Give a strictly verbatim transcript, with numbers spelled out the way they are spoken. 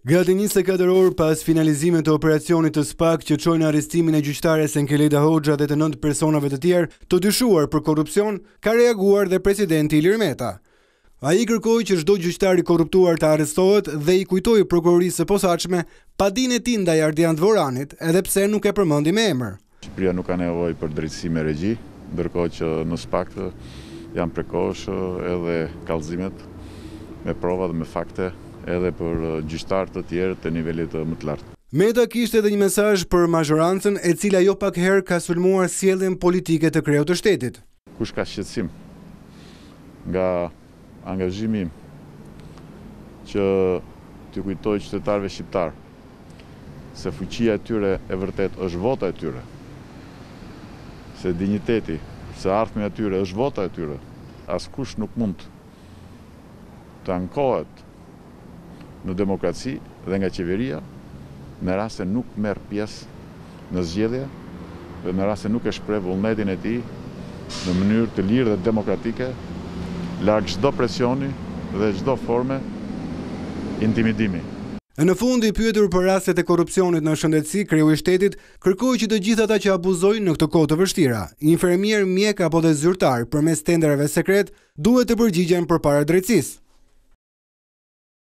Gati njëzet e katër orë pas finalizimit të operacionit të SPAK që çojnë arrestimin e gjyqtarjes Enkelejda Hoxha dhe të nëntë personave të tjerë të dyshuar për korrupsion, ka reaguar dhe Presidenti Ilir Meta. Ai kërkoi që çdo gjyqtar i korruptuar të arrestohet dhe i kujtoi prokurorisë së posaçme padinë e tij ndaj Ardian Dvoranit, edhe pse nuk e përmendi me emër. Shqipëria nuk ka nevojë për drejtësi me regji, ndërkohë që në SPAK janë prekosh edhe kallëzimet me prova dhe me fakte edhe për gjyqtarë të tjerë të nivelit më të lartë. Meta kishte edhe një mesazh për mazhorancën e cila jo pak herë ka sulmuar sjelljen politike të kreut të shtetit. Kush ka shqetësim nga angazhimi im që t'ju kujtoj qytetarëve shqiptar se fuqia e tyre e vërtet është vota e tyre, se dinjiteti, se ardhmja e tyre është vota e tyre, askush nuk mund të ankohet në demokraci dhe nga qeveria në rast se nuk merr pjesë në zgjedhje dhe në rast se nuk e shpreh vullnetin e tij në mënyrë të lirë dhe demokratike, larg çdo presioni dhe çdo forme intimidimi. Në fund, i pyetur për rastet e korrupsionit në shëndetësi, kreu i shtetit kërkoi që të gjithë ata që abuzojnë në këtë kohë të vështira, infermier, mjek apo dhe zyrtar përmes tenderave sekret, duhet të përgjigjen përpara drejtësisë.